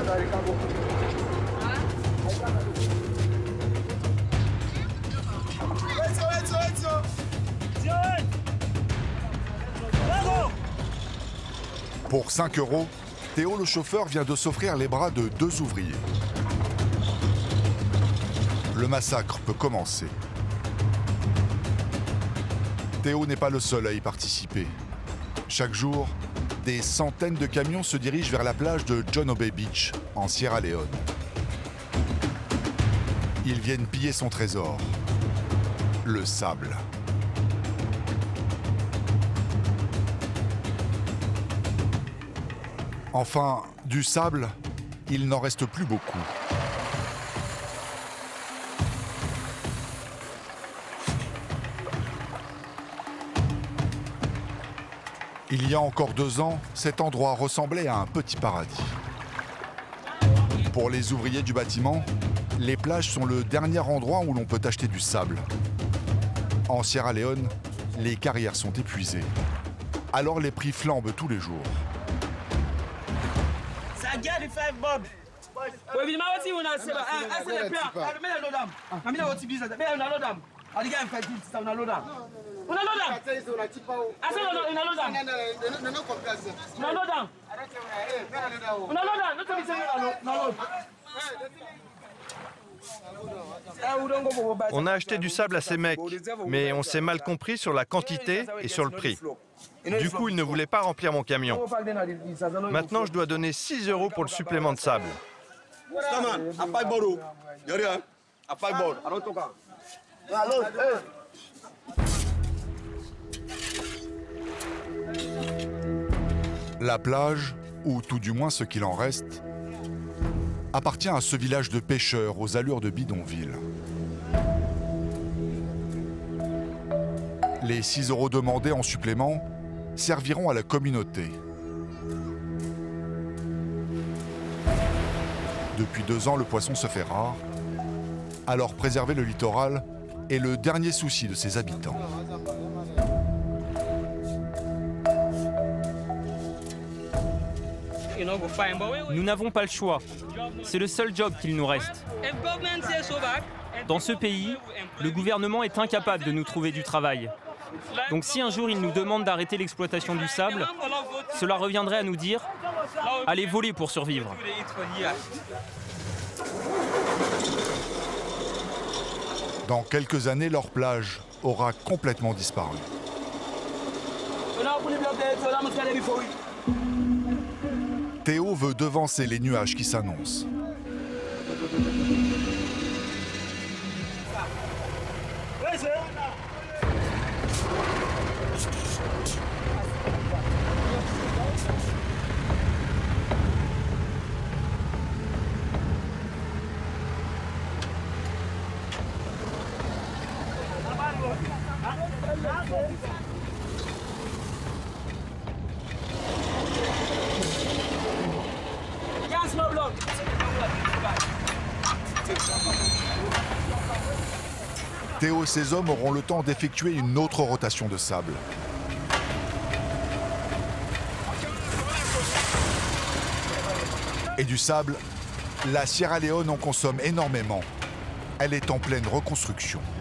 Pour 5 €, Théo le chauffeur vient de s'offrir les bras de 2 ouvriers. Le massacre peut commencer. Théo n'est pas le seul à y participer. Chaque jour, des centaines de camions se dirigent vers la plage de John Obey Beach, en Sierra Leone. Ils viennent piller son trésor, le sable. Enfin, du sable, il n'en reste plus beaucoup. Il y a encore 2 ans, cet endroit ressemblait à un petit paradis. Pour les ouvriers du bâtiment, les plages sont le dernier endroit où l'on peut acheter du sable. En Sierra Leone, les carrières sont épuisées. Alors les prix flambent tous les jours. On a acheté du sable à ces mecs, mais on s'est mal compris sur la quantité et sur le prix. Du coup, ils ne voulaient pas remplir mon camion. Maintenant, je dois donner 6 € pour le supplément de sable. La plage, ou tout du moins ce qu'il en reste, appartient à ce village de pêcheurs aux allures de bidonville. Les 6 € demandés en supplément serviront à la communauté. Depuis 2 ans, le poisson se fait rare, alors préserver le littoral est le dernier souci de ses habitants. Nous n'avons pas le choix. C'est le seul job qu'il nous reste. Dans ce pays, le gouvernement est incapable de nous trouver du travail. Donc si un jour il nous demande d'arrêter l'exploitation du sable, cela reviendrait à nous dire « Allez voler pour survivre ». Dans quelques années, leur plage aura complètement disparu. Théo veut devancer les nuages qui s'annoncent. Théo et ses hommes auront le temps d'effectuer une autre rotation de sable. Et du sable, la Sierra Leone en consomme énormément. Elle est en pleine reconstruction.